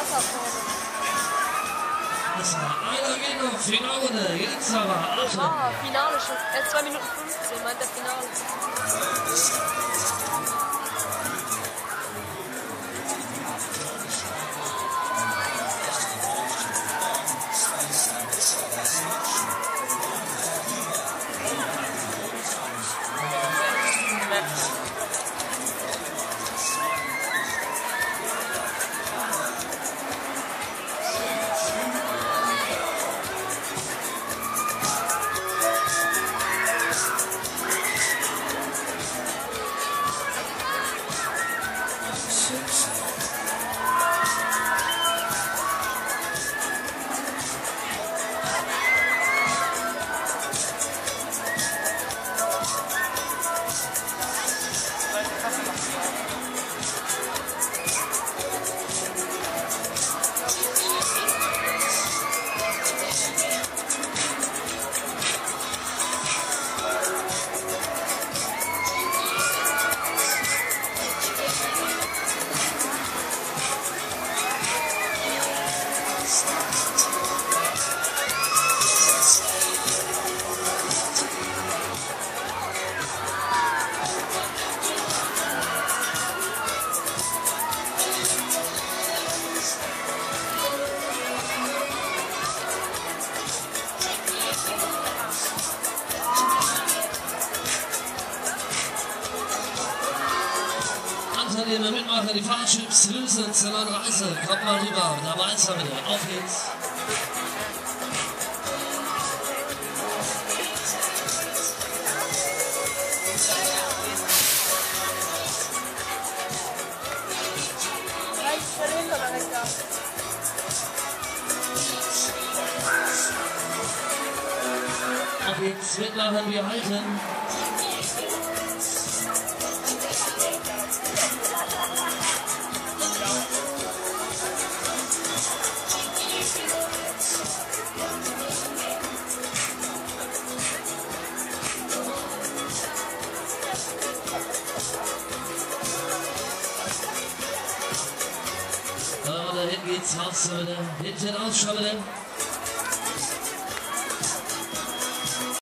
Das war einer geht noch, Finale, jetzt aber Achtung. Ah, Finale schon. 2 Minuten 15, meint der Finale. Anteilnehmer, Mitmacher, die Fahrchips, Lösen, Zellern, Reise, kommt mal rüber, dabei ist er wieder, auf geht's. Auf geht's, mitmachen, wir halten. Da hinten geht's raus, Leute. Hinten raus, schau bitte.